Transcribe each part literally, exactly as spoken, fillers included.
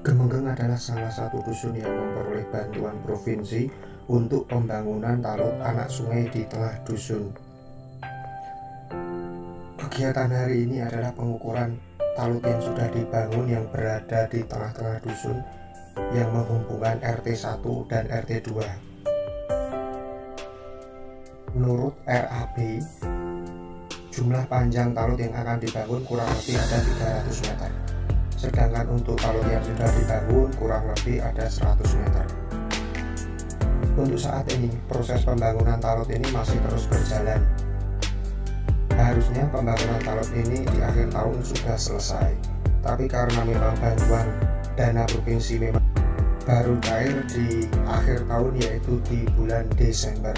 Gemenggeng adalah salah satu dusun yang memperoleh bantuan provinsi untuk pembangunan talut anak sungai di tengah dusun. Kegiatan hari ini adalah pengukuran talut yang sudah dibangun yang berada di tengah-tengah dusun yang menghubungkan R T satu dan R T dua. Menurut R A B, jumlah panjang talut yang akan dibangun kurang lebih ada tiga ratus meter. Sedangkan untuk talut yang sudah dibangun kurang lebih ada seratus meter. Untuk saat ini proses pembangunan talut ini masih terus berjalan. Harusnya pembangunan talut ini di akhir tahun sudah selesai, tapi karena memang bantuan dana provinsi memang baru cair di akhir tahun, yaitu di bulan Desember.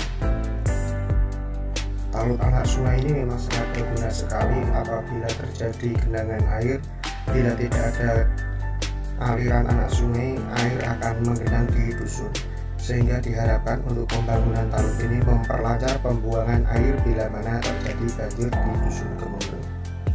Talut anak sungai ini memang sangat berguna sekali apabila terjadi genangan air. Bila tidak ada aliran anak sungai, air akan menggenang di dusun, sehingga diharapkan untuk pembangunan talut ini memperlancar pembuangan air bila mana terjadi banjir di dusun Gemenggeng.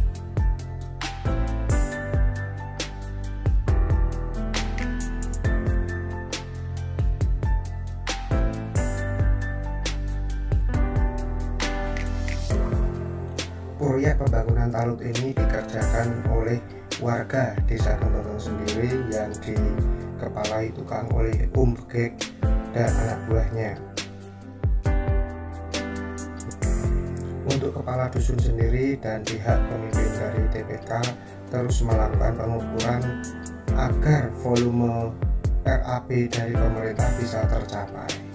Proyek pembangunan talut ini dikerjakan oleh warga desa Gemenggeng sendiri yang dikepalai tukang oleh Om Begek dan anak buahnya. Untuk kepala dusun sendiri dan pihak pemimpin dari T P K terus melakukan pengukuran agar volume R A P dari pemerintah bisa tercapai.